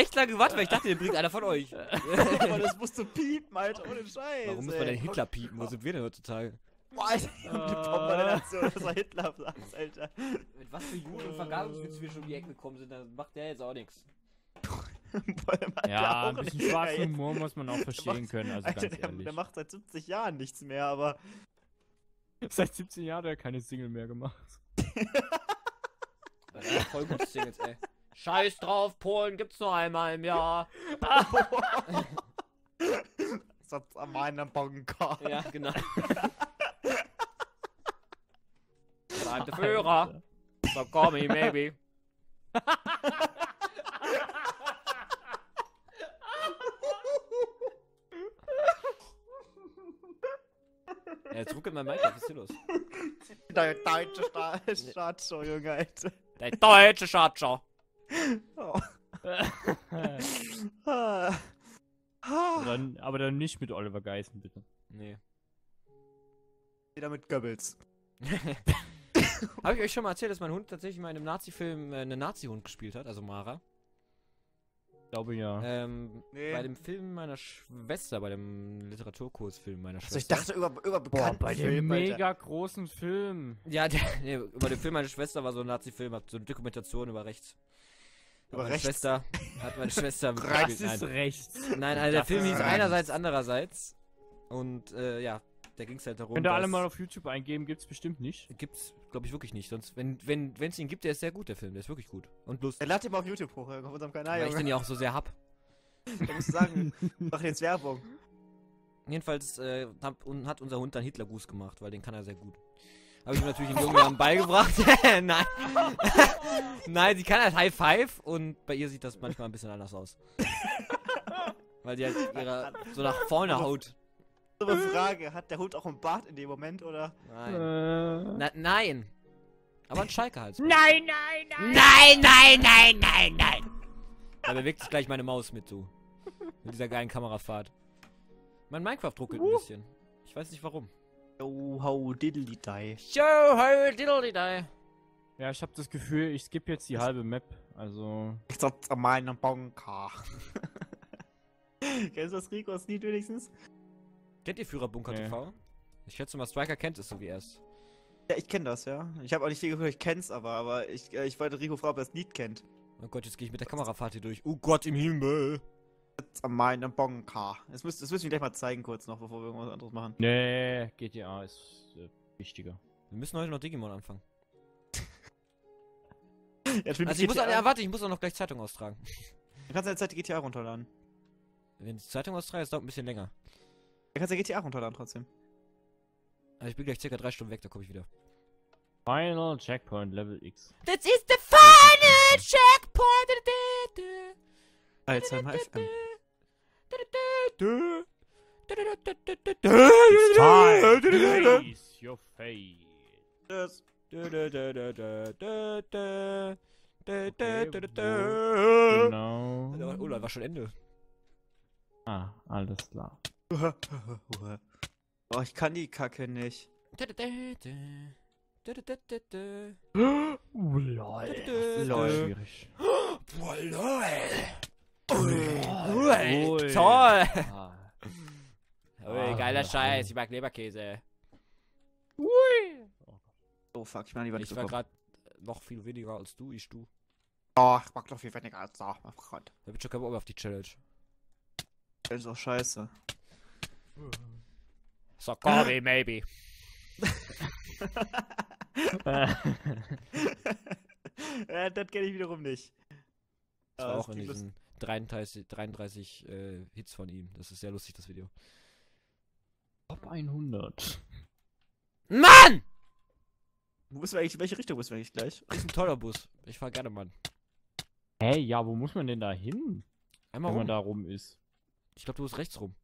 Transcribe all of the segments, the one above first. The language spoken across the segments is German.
echt lange gewartet, weil ich dachte, den bringt einer von euch. Aber das musst du piepen, Alter, ohne Scheiß. Warum muss man denn Hitler piepen? Wo sind wir denn heutzutage? Boah, Alter, die Bomber-Nation, das war Hitler, sagst, Alter. Mit was für Juden und Vergasungswitz wir schon um die Ecke gekommen sind, dann macht der jetzt auch nichts. Ja, ein bisschen schwarzen Humor muss man auch verstehen können, also Alter, ganz ehrlich. der macht seit 70 Jahren nichts mehr, aber... Seit 17 Jahren hat er keine Single mehr gemacht. Voll gute Singles, ey. Scheiß drauf, Polen gibt's nur einmal im Jahr. Satz an meinem Bunker. Ja, genau. I'm the Führer. So call me, maybe. Ja, jetzt ruckelt mein Mic, was ist hier los? Der deutsche Staatsshow, Junge, Alter. Der deutsche Schatscher. Oh. Aber dann nicht mit Oliver Geissen, bitte. Nee. Wieder mit Goebbels. Habe ich euch schon mal erzählt, dass mein Hund tatsächlich mal in einem Nazi-Film einen Nazi-Hund gespielt hat, also Mara? Ich glaube ja. Nee. Bei dem Film meiner Schwester, bei dem Literaturkursfilm meiner Schwester. Also ich dachte über bekannten Bei dem Film, Alter. mega großen Film. Ja, nee, über den Film meiner Schwester war so ein Nazi-Film, so eine Dokumentation über rechts. Über meine rechts? Schwester hat meine Schwester Das ist rechts. Nein, also der Das Film ist hieß rechts. einerseits, andererseits. Und ja, da ging es halt darum, Könnt ihr alle dass- mal auf YouTube eingeben, gibt's bestimmt nicht. Gibt's, glaube ich, wirklich nicht. Sonst, wenn es ihn gibt, der ist sehr gut, der Film. Der ist wirklich gut. Und lustig. Er lad ihn mal auf YouTube hoch, auf unserem Kanal, Weil ich Junge. den ja auch so sehr hab. Da musst du sagen, mach jetzt Werbung. Jedenfalls hat unser Hund dann Hitlergruß gemacht, weil den kann er sehr gut. Habe ich ihm natürlich in jungen Jahren beigebracht. Nein. Nein, sie kann halt High Five und bei ihr sieht das manchmal ein bisschen anders aus. Weil die halt so nach vorne haut. So eine Frage, hat der Hund auch einen Bart in dem Moment, oder? Nein. Nein. Aber ein Schalke halt. Nein, nein, nein! Nein, nein, nein, nein, nein! Da bewegt sich gleich meine Maus mit, so. Mit dieser geilen Kamerafahrt. Mein Minecraft ruckelt ein bisschen. Ich weiß nicht warum. Oh, ho, diddly die. Yo, ho, diddly die. Ja, ich habe das Gefühl, ich skippe jetzt die halbe Map. Also. Ich satz an meinem Bunker. Kennst du das Rico, das Lied wenigstens? Kennt ihr Führerbunker Nee. TV? Ich schätze mal, Striker kennt es so wie erst. Ja, ich kenn das, ja. Ich habe auch nicht viel gehört, ich kenn's aber ich wollte Rico fragen, ob er das Lied kennt. Oh Gott, jetzt gehe ich mit der Kamerafahrt hier durch. Oh Gott im Himmel. Satz an meinem Bunker. Das müssen wir gleich mal zeigen kurz noch, bevor wir irgendwas anderes machen. Nee, GTA ist wichtiger. Wir müssen heute noch Digimon anfangen. Ja, Also ich muss, warte, ich muss auch noch gleich Zeitung austragen. Du kannst ja jetzt die GTA runterladen. Wenn ich die Zeitung austrage, das dauert ein bisschen länger. Du kannst ja GTA runterladen trotzdem. Also ich bin gleich circa 3 Stunden weg, da komme ich wieder. Final Checkpoint Level X. This is the final checkpoint. Alzheimer FM. It's time to face your fate. Tschüss. Genau. Oh, da war schon Ende. Ah, alles klar. Oh, ich kann die Kacke nicht. Lol. Lol. Schwierig. Boah, lol. Ui. Toll. Ah. Ui, geiler Scheiß, ich mag Leberkäse. Oh fuck, ich bin lieber nicht Ich war gekommen. gerade noch viel weniger als du, du. Oh, ich mag doch viel weniger als da. Oh Gott. Da bin schon kein Bock mehr auf die Challenge. Das ist doch scheiße. So, call me, maybe. Ja, das kenne ich wiederum nicht. Das war Ah, auch in klingt diesen 33 Hits von ihm. Das ist sehr lustig, das Video. Top 100. Mann! Wo müssen wir eigentlich, welche Richtung müssen wir eigentlich gleich? Das ist ein toller Bus. Ich fahr gerne, Mann. Hey, ja, wo muss man denn da hin, Einmal wenn man rum. da rum ist? Ich glaube, du musst rechts rum.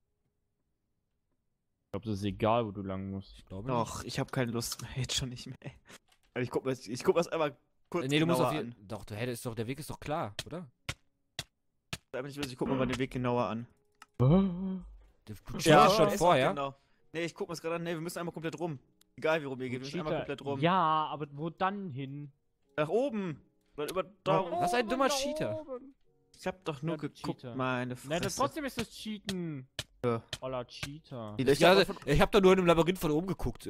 Ich glaube, das ist egal, wo du lang musst. Ich glaube Doch, ich habe keine Lust mehr. Jetzt schon nicht mehr. Also ich guck mir das einmal kurz nicht. Nee, du musst genauer auf an. jeden Doch, der Weg ist doch klar, oder? Ich guck mir mal den Weg genauer an. Du Ja, schon ist vor, auch ja? Genau. Nee, ich guck mir das gerade an. Nee, wir müssen einmal komplett rum. Egal wie rum ihr geht, wir müssen einmal komplett rum. Ja, aber wo dann hin? Nach oben. Oder über da Nach rum. Was ein dummer nach Cheater. oben. Ich hab doch nur Ja, du geguckt, Cheater. meine Nein, Fresse. trotzdem ist das Cheaten. Ja. Voller Cheater. Die Löcher Ja, aber von- ich hab da nur in einem Labyrinth von oben geguckt.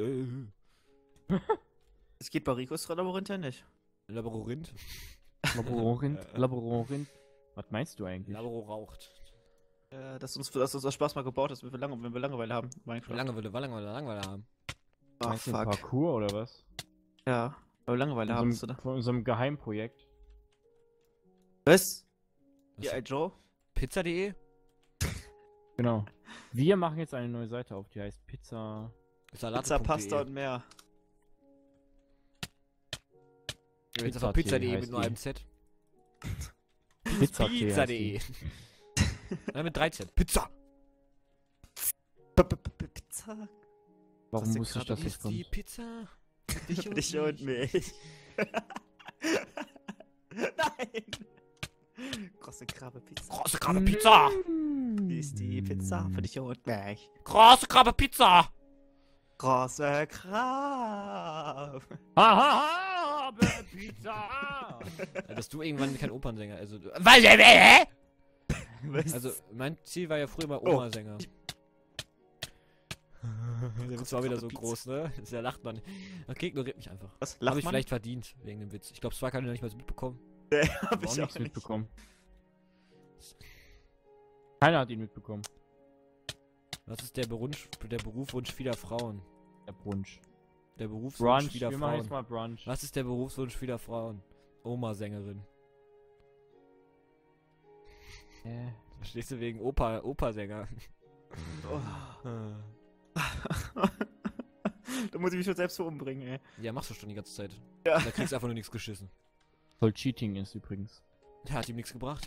Es geht bei Ricos Labyrinth ja nicht. Labyrinth? Labyrinth. Was meinst du eigentlich? Labro raucht. Dass uns das Spaß mal gebaut ist, wenn wir Langeweile haben. Minecraft. Langeweile haben. Oh, Meinst du ein fuck. Parcours oder was? Ja, weil wir Langeweile haben. Oder? Von unserem Geheimprojekt. Was? Was? Ja, Joe? Pizza.de? Genau. Wir machen jetzt eine neue Seite auf, die heißt Pizza. Pizza, Pasta und mehr. Jetzt auf Pizza.de mit nur einem Z. Pizza.de. Pizza.de. Nein, mit 13. Pizza! Pizza? Warum Das ist wusste ich, gerade dass das Ist die kommt? Pizza? Für dich und mich. Nein! Große Krabbe Pizza. Große Krabbe Pizza! Wie ist die Pizza für dich und mich? Große Krabbe Pizza! Große Krabbe. Hahaha, Pizza! Dass du irgendwann kein Opernsänger, also... Hä? Was? Also, mein Ziel war ja früher mal Oh. Oma-Sänger. Der Witz war wieder so groß, ne? Der lacht man. Okay, ignoriert mich einfach. Was? Hab Lacht ich man? vielleicht verdient, wegen dem Witz. Ich glaube, Swag hat ihn noch nicht mal so mitbekommen. Hab Ich ich auch auch nichts nicht. mitbekommen. Keiner hat ihn mitbekommen. Was ist der Berufswunsch vieler Frauen? Der Brunch. Der Berufswunsch Brunch, vieler wir machen jetzt Frauen. mal Brunch. Was ist der Berufswunsch vieler Frauen? Oma-Sängerin. Verstehst du wegen Opersänger? Oh. Da muss ich mich schon selbst so umbringen, ey. Ja, machst du schon die ganze Zeit. Ja. Da kriegst du einfach nur nichts geschissen. Voll Cheating ist übrigens. Der hat ihm nichts gebracht.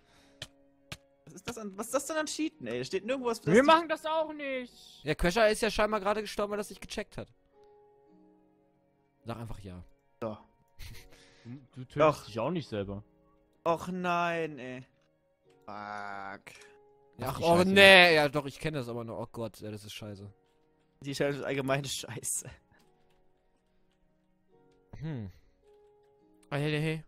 Was ist das denn an Cheaten, ey? Steht nirgendwo was. Wir machen das auch nicht! Der Crasher ist ja scheinbar gerade gestorben, weil er das nicht gecheckt hat. Sag einfach ja. So. Du tötest Doch. dich auch nicht selber. Och nein, ey. Fuck. Ach, die oh Scheiße. nee, ja doch, ich kenne das aber nur. Oh Gott, ja, das ist scheiße. Die Challenge ist allgemeine Scheiße. Hm. Hey.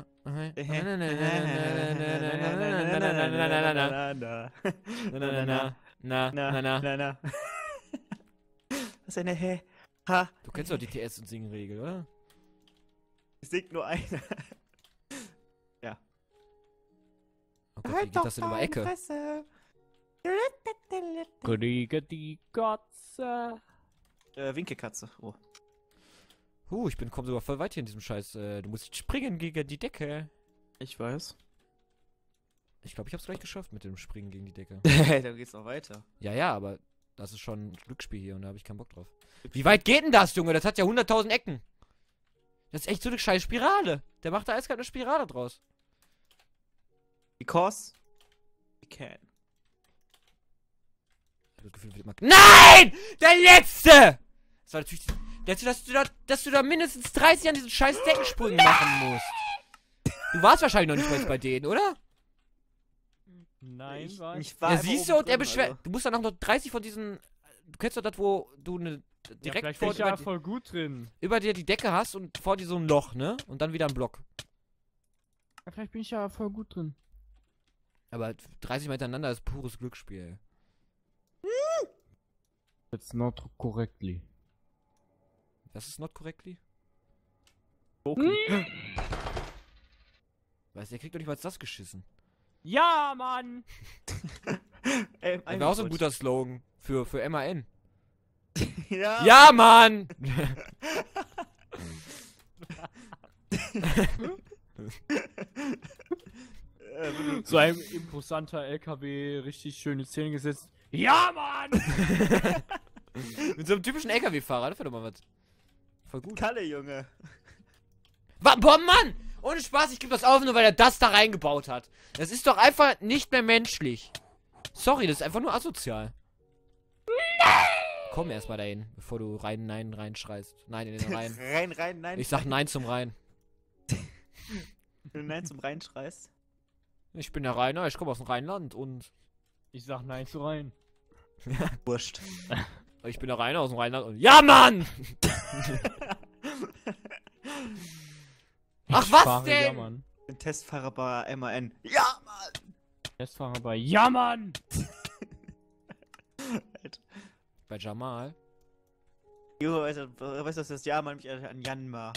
Na. Was ist eine Hä? Ha? Du kennst doch die TS- und Singen-Regel, oder? Es singt nur einer. Oh Gott, wie geht das denn über Ecke? Kriege die Gotze. Winkelkatze. Oh. Ich komm sogar voll weit hier in diesem Scheiß. Du musst springen gegen die Decke. Ich weiß. Ich glaube, ich hab's gleich geschafft mit dem Springen gegen die Decke. Da geht's noch weiter. Ja, aber das ist schon ein Glücksspiel hier und da habe ich keinen Bock drauf. Wie weit geht denn das, Junge? Das hat ja 100.000 Ecken. Das ist echt so eine scheiß Spirale. Der macht da eiskalt eine Spirale draus. Because we can. Ich hab das Gefühl, wird mal... Nein! Der letzte! Das war natürlich... Dass du da mindestens 30 an diesen scheiß Deckensprüngen machen musst. Du warst wahrscheinlich noch nicht mal jetzt bei denen, oder? Nein, Ich was? war Ja, einfach siehst du, oben und er drin, beschwert... also. Du musst dann auch noch 30 von diesen... Du kennst doch das, wo du eine... Ja, Direkt vielleicht vor bin ich ja voll gut drin. über dir die Decke hast und vor dir so ein Loch, ne? Und dann wieder ein Block. Ja, vielleicht bin ich ja voll gut drin. Aber 30 Mal hintereinander ist pures Glücksspiel, ey. It's not correctly. Das ist not correctly? Okay. Weißt du, der kriegt doch nicht mal das geschissen. Ja, Mann! Das wäre auch so ein guter Slogan für MAN. Ja. Ja, Mann! So ein imposanter LKW, richtig schöne Szene gesetzt. Ja, Mann! Mit so einem typischen LKW-Fahrer, das wäre doch mal was. Voll gut. Kalle, Junge. Boah, Mann! Ohne Spaß, ich gebe das auf, nur weil er das da reingebaut hat. Das ist doch einfach nicht mehr menschlich. Sorry, das ist einfach nur asozial. Komm erstmal dahin, bevor du Nein reinschreist. Nein in den Rhein. Rein, nein. Ich sag Nein zum Rhein. Wenn du Nein zum Rhein schreist. Ich bin der Rheiner, ich komme aus dem Rheinland und... Ich sag Nein zu rein. Wurscht. Ich bin der Rheiner aus dem Rheinland und... Ja, Mann! Ach, Ich was fahre, denn? Ja, Mann. Ein Testfahrer bei MAN. Ja, Mann. Testfahrer bei Ja, Mann! Bei Jamal. Jo, weißt du, dass das Jahr mal mich an Jan war?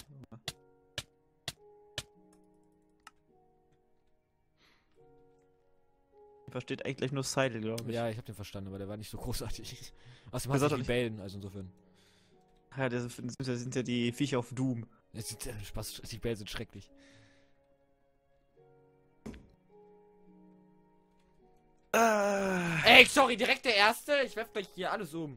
Versteht eigentlich gleich nur Seidel, glaube ich. Ja, ich hab den verstanden, aber der war nicht so großartig. Außerdem Das hat hat die Bällen, also insofern. Ja, das sind ja die Viecher auf Doom. Spaß, die Bällen sind schrecklich. Ey, sorry, direkt der Erste? Ich werf gleich hier alles um.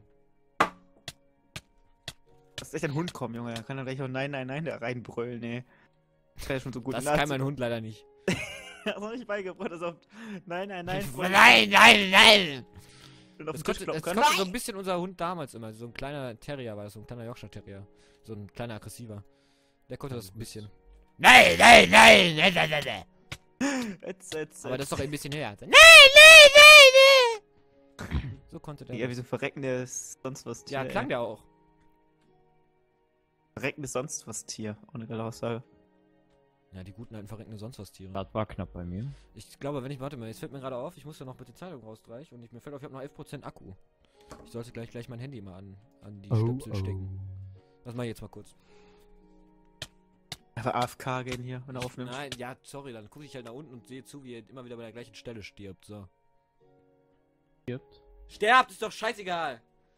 Das ist echt ein Hund kommen, Junge. Da kann er gleich auch Nein, Nein, Nein da reinbrüllen, ey. Das kann ja schon so gut Das kann mein Hund leider nicht. Er hat noch nicht beigebracht, dass er Nein, Nein, Nein. Nein, nein, nein! Und auf Das den Tisch konnte klopfen kann. so ein bisschen unser Hund damals immer. So ein kleiner Terrier war das, so ein kleiner Yorkshire Terrier. So ein kleiner aggressiver. Der konnte das ein bisschen. Nein, nein, nein, nein, nein, nein, nein. Aber das ist doch ein bisschen höher. Nein, nein, nein, nein! So konnte der. Ja, wie so ein verreckendes sonst was Tier. Ja, klang der auch. Verreckendes sonst was Tier. Ohne geile Aussage. Ja, die guten alten verreckende sonst was Tiere. Das war knapp bei mir. Ich glaube, wenn ich, warte mal, jetzt fällt mir gerade auf, ich muss ja noch mit der Zeitung rausstreichen und mir fällt auf, ich habe noch 11% Akku. Ich sollte gleich mein Handy mal an die Stöpsel stecken. Das mache ich jetzt mal kurz. Einfach AFK gehen hier, wenn er aufnimmt. Nein, ja, sorry, dann gucke ich halt nach unten und sehe zu, wie er immer wieder bei der gleichen Stelle stirbt, so. Stirbt? Sterbt, ist doch scheißegal!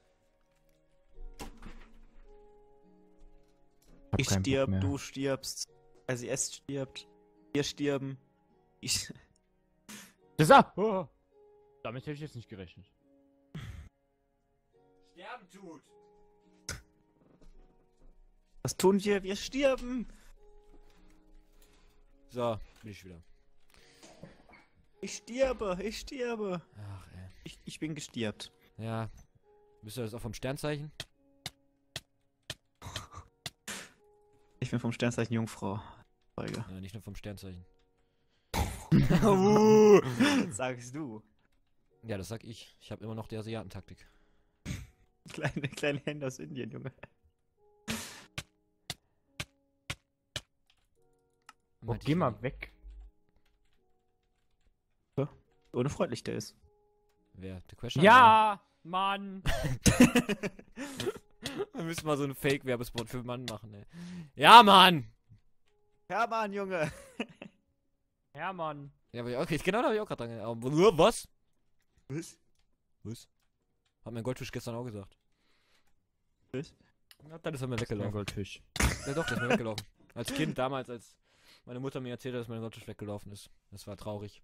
Ich stirb, du stirbst. Also es stirbt. Wir stirben. Ich. Das ab! Oh. Damit hätte ich jetzt nicht gerechnet. Sterben tut! Was tun wir? Wir stirben! So, bin ich wieder. Ich sterbe, ich sterbe. Ach, ey. Ich bin gestirbt. Ja. Bist du das auch vom Sternzeichen? Ich bin vom Sternzeichen Jungfrau. Folge. Ja, nicht nur vom Sternzeichen. Sagst du. Ja, das sag ich. Ich habe immer noch die Asiatentaktik. Kleine Hände aus Indien, Junge. Oh, geh mal weg. Ohne freundlich der ist. Wer? Der Question? Ja, Mann! Wir müssen mal so einen Fake-Werbespot für Mann machen, ey. Ja, Mann! Ja, Mann, Junge. Hermann. Ja, aber okay, genau da hab ich auch gerade dran. Was? Was? Was? Hat mein Goldfisch gestern auch gesagt. Was? Ja, dann ist er mir Ein weggelaufen. Goldfisch. Ja doch, der ist mir weggelaufen. Als Kind damals, als meine Mutter mir erzählt hat, dass mein Goldfisch weggelaufen ist. Das war traurig.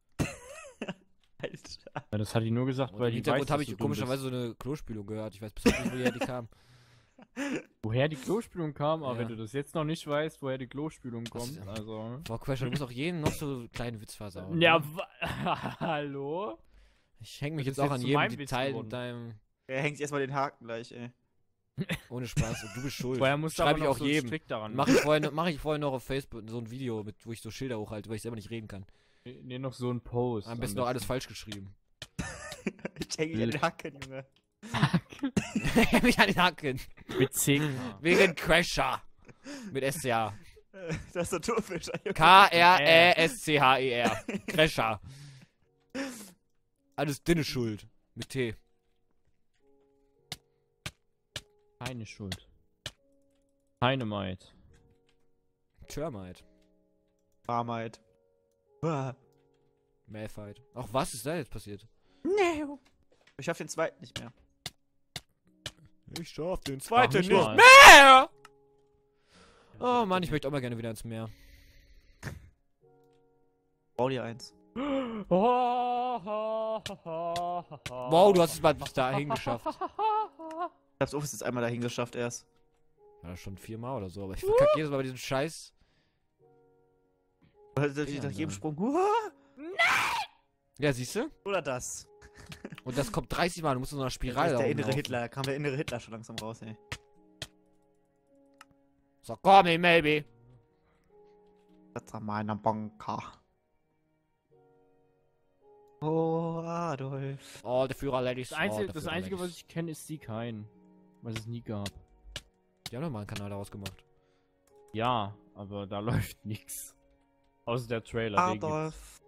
Alter. Ja, das hat die nur gesagt, Und weil im die Hintergrund weiß, habe dass ich du dumm komischerweise so eine Klospülung gehört. Ich weiß bis heute nicht, woher die kam. bist. Woher die Klospülung kam, aber Ja. wenn du das jetzt noch nicht weißt, woher die Klospülung kommt, ist- also... Boah, Question, du musst auch jeden noch so kleinen Witz versauen. Ja, ne? hallo? Ich hänge mich Das jetzt ist auch jetzt an zu jedem meinem Witz Detail geworden. mit deinem... Er hängt sich erstmal den Haken gleich, ey. Ohne Spaß. Und du bist schuld. Vorher musst du Schreibe aber ich noch auch so einen jedem. Strick daran. Mach ich vorher noch auf Facebook so ein Video, wo ich so Schilder hochhalte, weil ich selber nicht reden kann. Nee, noch so ein Post. Am besten noch alles falsch geschrieben. Ich hänge mich an den Haken, Junge. mich an den Haken. Mit CK. Wegen Crasher. Mit SCH. Das ist der Turfischer, Junge. K-R-E-S-C-H-E-R. Crasher. Alles dünne Schuld. Mit T. Keine Schuld. Keine Maid. Termite. Barmaid. Ah. Malphite. Auch was ist da jetzt passiert? Nee. Ich schaff den zweiten nicht mehr. Ich schaff den zweiten nicht mal. mehr! Oh Mann, ich möchte auch mal gerne wieder ins Meer. Bau dir eins. Wow, Wow, du hast es mal bis dahin geschafft. Ich hab's auch bis jetzt einmal dahin geschafft erst. Ja, schon 4-mal oder so, aber ich verkacke jedes Mal bei diesem Scheiß. Nach Ja, jedem ja. Sprung. Ja, siehst du? Oder das. Und das kommt 30 Mal, du musst in so einer Spirale Der da innere rumlaufen. Hitler. Da kam der innere Hitler schon langsam raus, ey. So, call me, maybe. Das war meiner Banker. Oh, Adolf. All the Führer Ladies. Das Einzige, was ich kenne, ist Sieg Hein. Was es nie gab. Die haben doch mal einen Kanal daraus gemacht. Ja, aber da läuft nichts. Außer der Trailer. den gibt's. Adolf.